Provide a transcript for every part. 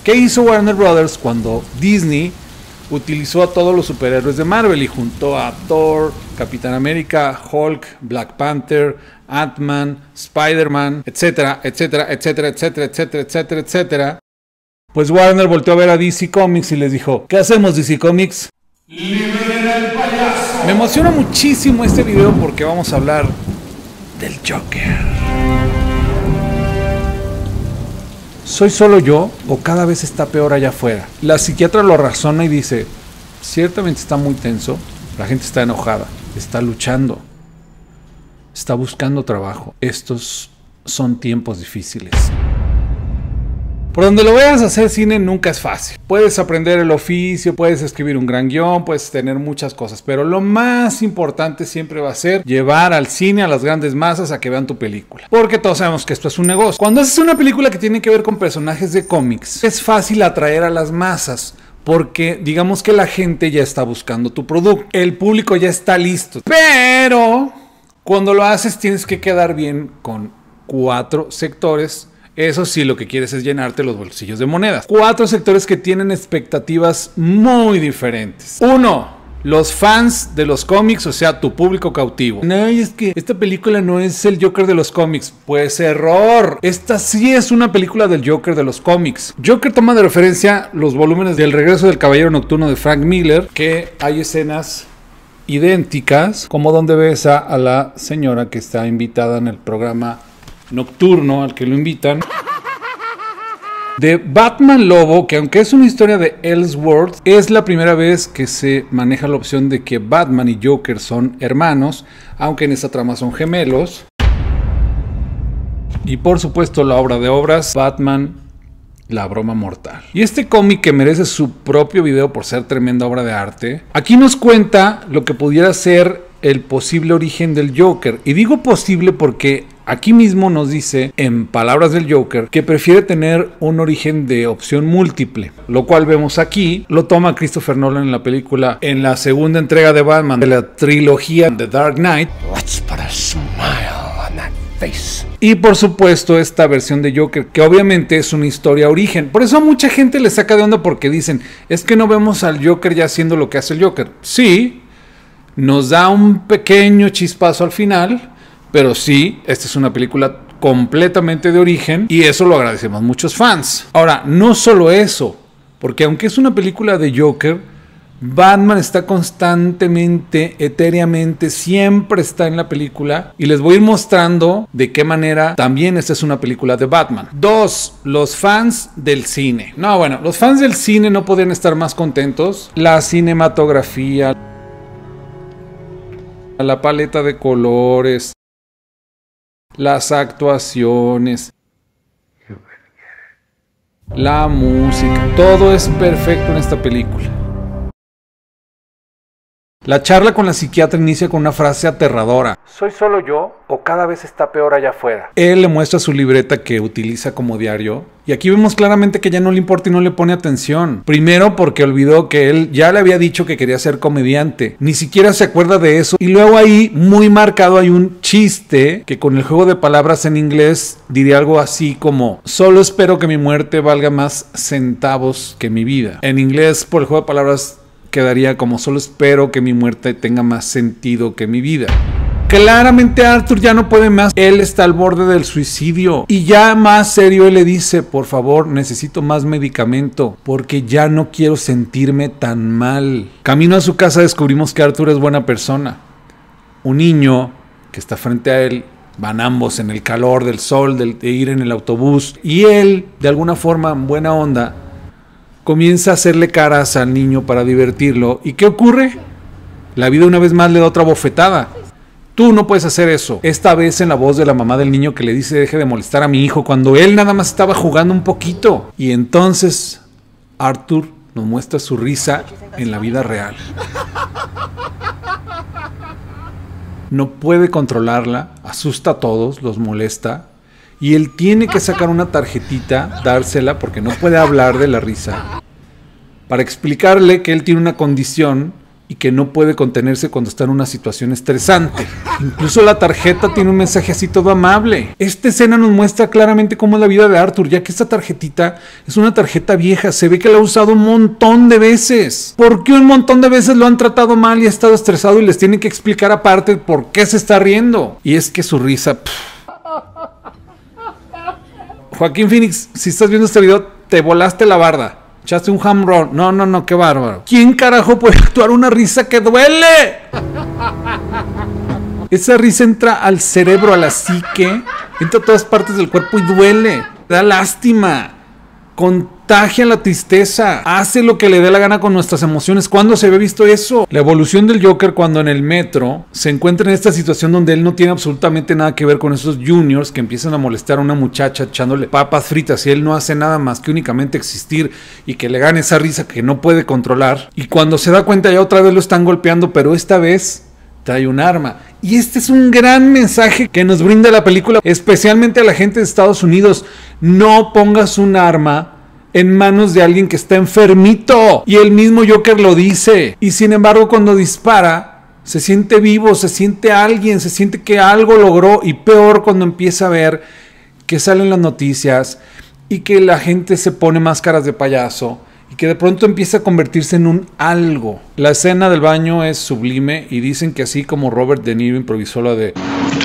¿Qué hizo Warner Brothers cuando Disney utilizó a todos los superhéroes de Marvel y juntó a Thor, Capitán América, Hulk, Black Panther, Ant-Man, Spider-Man, etcétera, etcétera, etcétera, etcétera, etcétera, etcétera, etcétera? Pues Warner volteó a ver a DC Comics y les dijo: ¿qué hacemos, DC Comics? ¡Liberen al payaso! Me emociona muchísimo este video porque vamos a hablar del Joker. ¿Soy solo yo o cada vez está peor allá afuera? La psiquiatra lo razona y dice: ciertamente está muy tenso, la gente está enojada, está luchando, está buscando trabajo. Estos son tiempos difíciles. Por donde lo veas, hacer cine nunca es fácil. Puedes aprender el oficio, puedes escribir un gran guión, puedes tener muchas cosas, pero lo más importante siempre va a ser llevar al cine a las grandes masas a que vean tu película. Porque todos sabemos que esto es un negocio. Cuando haces una película que tiene que ver con personajes de cómics, es fácil atraer a las masas, porque digamos que la gente ya está buscando tu producto. El público ya está listo. Pero cuando lo haces tienes que quedar bien con 4 sectores. Eso sí, lo que quieres es llenarte los bolsillos de monedas. 4 sectores que tienen expectativas muy diferentes. 1. Los fans de los cómics, o sea, tu público cautivo. No, es que esta película no es el Joker de los cómics. Pues error. Esta sí es una película del Joker de los cómics. Joker toma de referencia los volúmenes del Regreso del Caballero Nocturno de Frank Miller, que hay escenas idénticas, como donde ves a la señora que está invitada en el programa nocturno al que lo invitan, de Batman Lobo, que aunque es una historia de Elseworlds, es la primera vez que se maneja la opción de que Batman y Joker son hermanos, aunque en esta trama son gemelos. Y por supuesto la obra de obras, Batman, la broma mortal. Y este cómic, que merece su propio video por ser tremenda obra de arte, aquí nos cuenta lo que pudiera ser el posible origen del Joker. Y digo posible porque aquí mismo nos dice, en palabras del Joker, que prefiere tener un origen de opción múltiple, lo cual vemos aquí. Lo toma Christopher Nolan en la película, en la segunda entrega de Batman, de la trilogía The Dark Knight. Let's put a smile on that face. Y por supuesto esta versión de Joker, que obviamente es una historia origen. Por eso a mucha gente le saca de onda, porque dicen, es que no vemos al Joker ya haciendo lo que hace el Joker. Sí, nos da un pequeño chispazo al final, pero sí, esta es una película completamente de origen y eso lo agradecemos muchos fans. Ahora, no solo eso, porque aunque es una película de Joker, Batman está constantemente, etéreamente, siempre está en la película, y les voy a ir mostrando de qué manera también esta es una película de Batman. 2. Los fans del cine. No, bueno, los fans del cine no podrían estar más contentos. La cinematografía, la paleta de colores, las actuaciones, la música, todo es perfecto en esta película. La charla con la psiquiatra inicia con una frase aterradora: ¿soy solo yo o cada vez está peor allá afuera? Él le muestra su libreta que utiliza como diario, y aquí vemos claramente que ya no le importa y no le pone atención. Primero porque olvidó que él ya le había dicho que quería ser comediante, ni siquiera se acuerda de eso. Y luego ahí, muy marcado, hay un chiste que con el juego de palabras en inglés diría algo así como: solo espero que mi muerte valga más centavos que mi vida. En inglés, por el juego de palabras, quedaría como: solo espero que mi muerte tenga más sentido que mi vida. Claramente Arthur ya no puede más. Él está al borde del suicidio. Y ya más serio, él le dice: por favor, necesito más medicamento, porque ya no quiero sentirme tan mal. Camino a su casa descubrimos que Arthur es buena persona. Un niño que está frente a él, van ambos en el calor del sol, de ir en el autobús, y él, de alguna forma, en buena onda, comienza a hacerle caras al niño para divertirlo. ¿Y qué ocurre? La vida una vez más le da otra bofetada. Tú no puedes hacer eso. Esta vez en la voz de la mamá del niño, que le dice: deje de molestar a mi hijo, cuando él nada más estaba jugando un poquito. Y entonces Arthur nos muestra su risa en la vida real. No puede controlarla, asusta a todos, los molesta. Y él tiene que sacar una tarjetita, dársela, porque no puede hablar de la risa, para explicarle que él tiene una condición y que no puede contenerse cuando está en una situación estresante. Incluso la tarjeta tiene un mensaje así todo amable. Esta escena nos muestra claramente cómo es la vida de Arthur, ya que esta tarjetita es una tarjeta vieja, se ve que la ha usado un montón de veces. ¿Por qué un montón de veces lo han tratado mal y ha estado estresado y les tienen que explicar aparte por qué se está riendo? Y es que su risa... Joaquín Phoenix, si estás viendo este video, te volaste la barda. Echaste un home run. No, qué bárbaro. ¿Quién carajo puede actuar una risa que duele? Esa risa entra al cerebro, a la psique, entra a todas partes del cuerpo y duele. Da lástima. Contagia la tristeza. Hace lo que le dé la gana con nuestras emociones. ¿Cuándo se había visto eso? La evolución del Joker cuando en el metro se encuentra en esta situación donde él no tiene absolutamente nada que ver con esos juniors que empiezan a molestar a una muchacha echándole papas fritas y él no hace nada más que únicamente existir y que le gane esa risa que no puede controlar. Y cuando se da cuenta ya otra vez lo están golpeando, pero esta vez trae un arma. Y este es un gran mensaje que nos brinda la película, especialmente a la gente de Estados Unidos. No pongas un arma en manos de alguien que está enfermito. Y el mismo Joker lo dice. Y sin embargo, cuando dispara, se siente vivo, se siente alguien, se siente que algo logró. Y peor cuando empieza a ver que salen las noticias y que la gente se pone máscaras de payaso y que de pronto empieza a convertirse en un algo. La escena del baño es sublime y dicen que así como Robert De Niro improvisó la de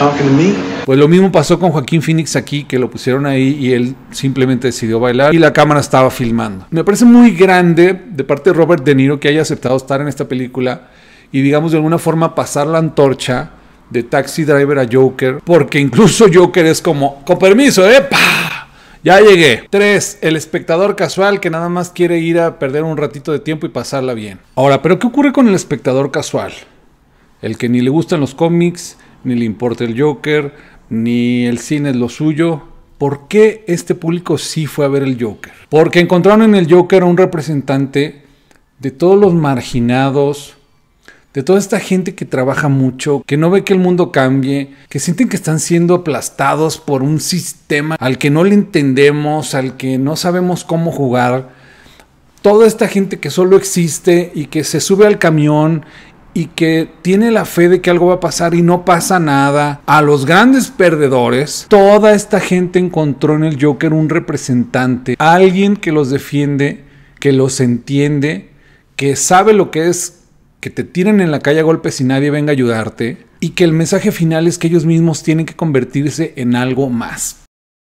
pues lo mismo pasó con Joaquín Phoenix aquí, que lo pusieron ahí y él simplemente decidió bailar y la cámara estaba filmando. Me parece muy grande de parte de Robert De Niro que haya aceptado estar en esta película y digamos de alguna forma pasar la antorcha de Taxi Driver a Joker, porque incluso Joker es como, con permiso, ¡epa! Ya llegué. 3. El espectador casual que nada más quiere ir a perder un ratito de tiempo y pasarla bien. Ahora, ¿pero qué ocurre con el espectador casual? El que ni le gustan los cómics, ni le importa el Joker, ni el cine es lo suyo. ¿Por qué este público sí fue a ver el Joker? Porque encontraron en el Joker a un representante de todos los marginados, de toda esta gente que trabaja mucho, que no ve que el mundo cambie, que sienten que están siendo aplastados por un sistema al que no le entendemos, al que no sabemos cómo jugar. Toda esta gente que solo existe y que se sube al camión y que tiene la fe de que algo va a pasar y no pasa nada. A los grandes perdedores, toda esta gente encontró en el Joker un representante, alguien que los defiende, que los entiende, que sabe lo que es que te tiren en la calle a golpes y nadie venga a ayudarte, y que el mensaje final es que ellos mismos tienen que convertirse en algo más.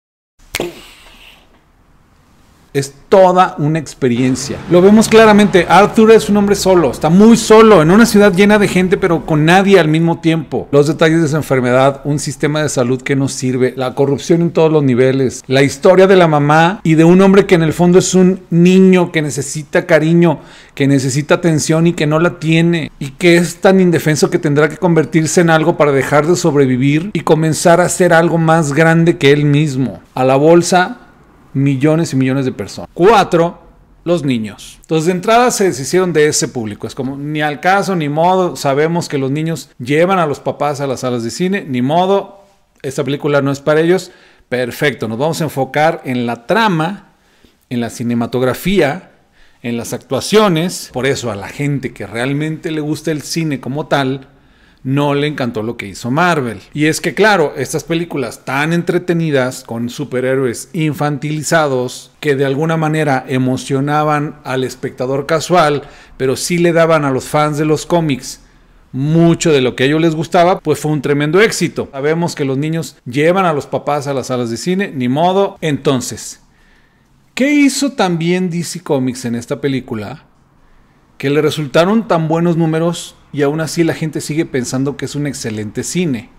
Es toda una experiencia. Lo vemos claramente. Arthur es un hombre solo, está muy solo, en una ciudad llena de gente, pero con nadie al mismo tiempo. Los detalles de su enfermedad, un sistema de salud que no sirve, la corrupción en todos los niveles, la historia de la mamá y de un hombre que en el fondo es un niño que necesita cariño, que necesita atención y que no la tiene, y que es tan indefenso que tendrá que convertirse en algo para dejar de sobrevivir y comenzar a hacer algo más grande que él mismo. A la bolsa, millones y millones de personas. 4. Los niños. Entonces de entrada se deshicieron de ese público. Es como, ni al caso, ni modo. Sabemos que los niños llevan a los papás a las salas de cine. Ni modo. Esta película no es para ellos. Perfecto. Nos vamos a enfocar en la trama, en la cinematografía, en las actuaciones. Por eso a la gente que realmente le gusta el cine como tal, no le encantó lo que hizo Marvel. Y es que claro, estas películas tan entretenidas con superhéroes infantilizados que de alguna manera emocionaban al espectador casual, pero sí le daban a los fans de los cómics mucho de lo que a ellos les gustaba, pues fue un tremendo éxito. Sabemos que los niños llevan a los papás a las salas de cine, ni modo. Entonces, ¿qué hizo también DC Comics en esta película? Que le resultaron tan buenos números y aún así la gente sigue pensando que es un excelente cine.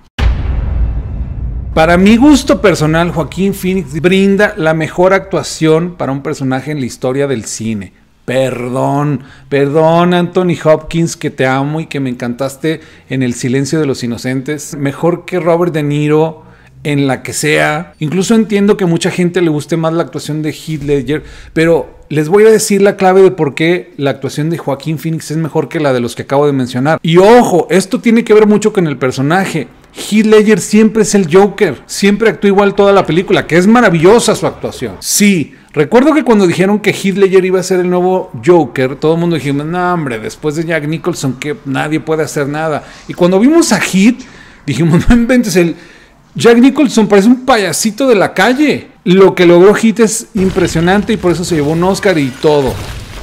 Para mi gusto personal, Joaquín Phoenix brinda la mejor actuación para un personaje en la historia del cine. Perdón Anthony Hopkins, que te amo y que me encantaste en El silencio de los inocentes. Mejor que Robert De Niro en la que sea. Incluso entiendo que mucha gente le guste más la actuación de Heath Ledger, pero les voy a decir la clave de por qué la actuación de Joaquín Phoenix es mejor que la de los que acabo de mencionar. Y ojo, esto tiene que ver mucho con el personaje. Heath Ledger siempre es el Joker, siempre actúa igual toda la película, que es maravillosa su actuación. Sí, Recuerdo que cuando dijeron que Heath Ledger iba a ser el nuevo Joker, todo el mundo dijimos, no hombre, después de Jack Nicholson que nadie puede hacer nada. Y cuando vimos a Heath, dijimos, no inventes, el Jack Nicholson parece un payasito de la calle. Lo que logró Heath es impresionante y por eso se llevó un Oscar y todo.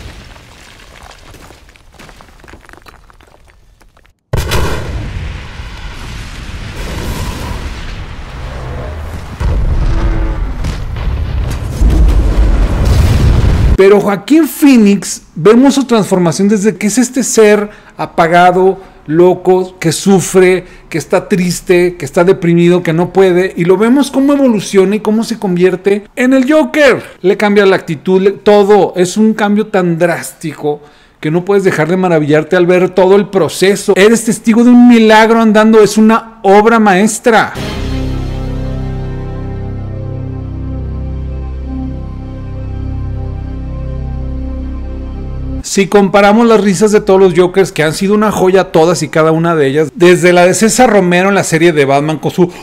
Pero Joaquín Phoenix, vemos su transformación desde que es este ser apagado, loco, que sufre, que está triste, que está deprimido, que no puede, y lo vemos cómo evoluciona y cómo se convierte en el Joker. Le cambia la actitud, todo. Es un cambio tan drástico que no puedes dejar de maravillarte al ver todo el proceso. Eres testigo de un milagro andando, es una obra maestra. Si comparamos las risas de todos los Jokers, que han sido una joya todas y cada una de ellas, desde la de César Romero en la serie de Batman con su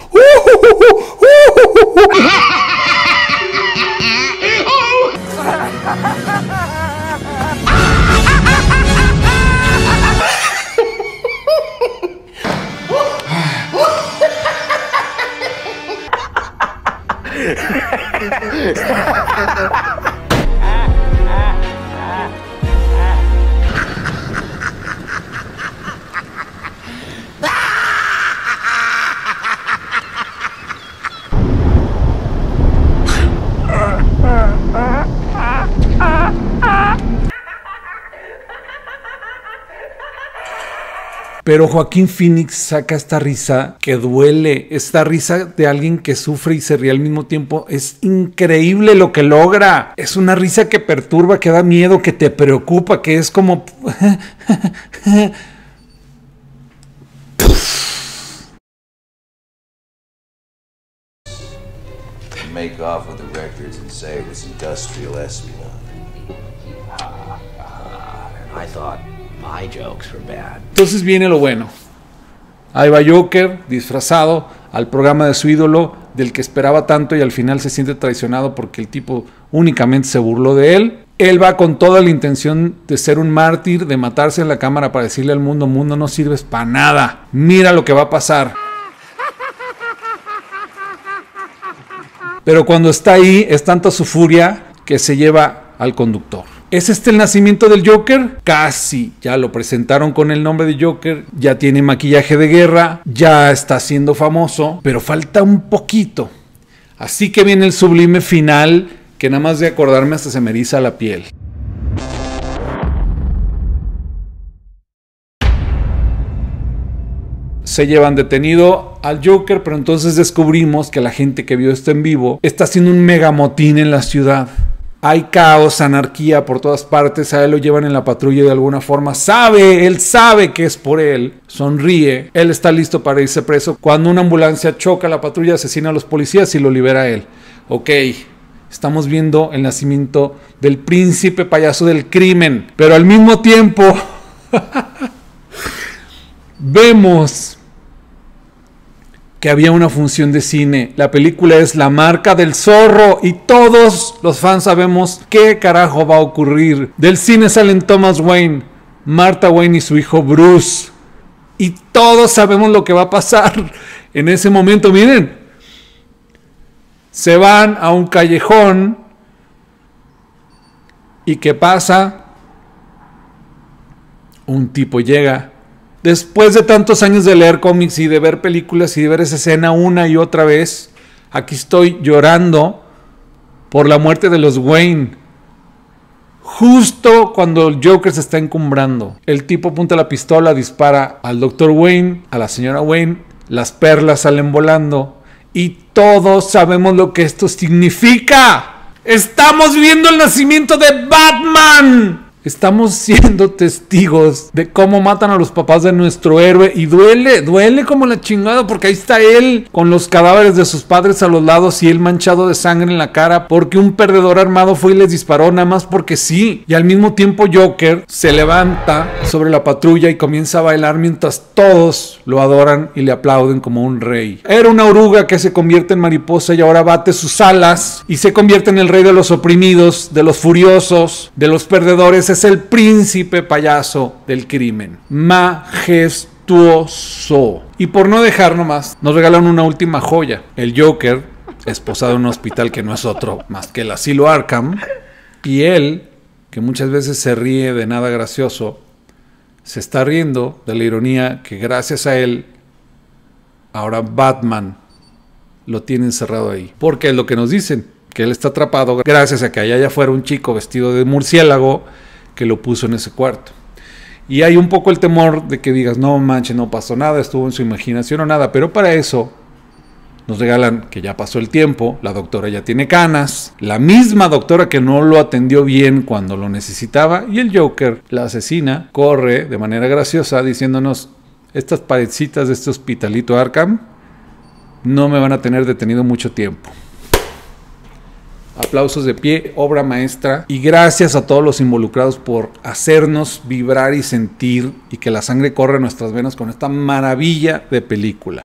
Pero Joaquín Phoenix saca esta risa que duele, esta risa de alguien que sufre y se ríe al mismo tiempo. Es increíble lo que logra. Es una risa que perturba, que da miedo, que te preocupa, que es como... Make off with the records and say it was industrial espionage. And I thought my jokes were bad. Entonces viene lo bueno. Ahí va Joker disfrazado al programa de su ídolo, del que esperaba tanto y al final se siente traicionado porque el tipo únicamente se burló de él. Él va con toda la intención de ser un mártir, de matarse en la cámara para decirle al mundo, mundo, no sirves para nada. Mira lo que va a pasar. Pero cuando está ahí, es tanta su furia que se lleva al conductor. ¿Es este el nacimiento del Joker? Casi. Ya lo presentaron con el nombre de Joker, ya tiene maquillaje de guerra, ya está siendo famoso, pero falta un poquito. Así que viene el sublime final, que nada más de acordarme hasta se me eriza la piel. Se llevan detenido al Joker, pero entonces descubrimos que la gente que vio esto en vivo está haciendo un mega motín en la ciudad. Hay caos, anarquía por todas partes, a él lo llevan en la patrulla de alguna forma. Él sabe que es por él, sonríe, él está listo para irse preso. Cuando una ambulancia choca, la patrulla asesina a los policías y lo libera a él. Ok, estamos viendo el nacimiento del príncipe payaso del crimen, pero al mismo tiempo vemos que había una función de cine. La película es La Marca del Zorro y todos los fans sabemos qué carajo va a ocurrir. Del cine salen Thomas Wayne, Martha Wayne y su hijo Bruce. Y todos sabemos lo que va a pasar en ese momento. Miren, se van a un callejón y ¿qué pasa? Un tipo llega. Después de tantos años de leer cómics y de ver películas y de ver esa escena una y otra vez, aquí estoy llorando por la muerte de los Wayne. Justo cuando el Joker se está encumbrando, el tipo apunta la pistola, dispara al Dr. Wayne, a la señora Wayne, las perlas salen volando y todos sabemos lo que esto significa. ¡Estamos viendo el nacimiento de Batman! Estamos siendo testigos de cómo matan a los papás de nuestro héroe y duele como la chingada, porque ahí está él con los cadáveres de sus padres a los lados y él manchado de sangre en la cara porque un perdedor armado fue y les disparó nada más porque sí. Y al mismo tiempo Joker se levanta sobre la patrulla y comienza a bailar mientras todos lo adoran y le aplauden como un rey. Era una oruga que se convierte en mariposa y ahora bate sus alas y se convierte en el rey de los oprimidos, de los furiosos, de los perdedores. Es el príncipe payaso del crimen. Majestuoso. Y por no dejar nomás, nos regalan una última joya. El Joker, esposado en un hospital que no es otro más que el asilo Arkham. Y él, que muchas veces se ríe de nada gracioso, se está riendo de la ironía que gracias a él, ahora Batman lo tiene encerrado ahí. Porque es lo que nos dicen, que él está atrapado gracias a que allá afuera un chico vestido de murciélago que lo puso en ese cuarto. Y hay un poco el temor de que digas, no manches, no pasó nada, estuvo en su imaginación o nada, pero para eso nos regalan que ya pasó el tiempo, la doctora ya tiene canas, la misma doctora que no lo atendió bien cuando lo necesitaba, y el Joker, la asesina, corre de manera graciosa diciéndonos, estas paredcitas de este hospitalito Arkham no me van a tener detenido mucho tiempo. Aplausos de pie, obra maestra, y gracias a todos los involucrados por hacernos vibrar y sentir y que la sangre corra en nuestras venas con esta maravilla de película.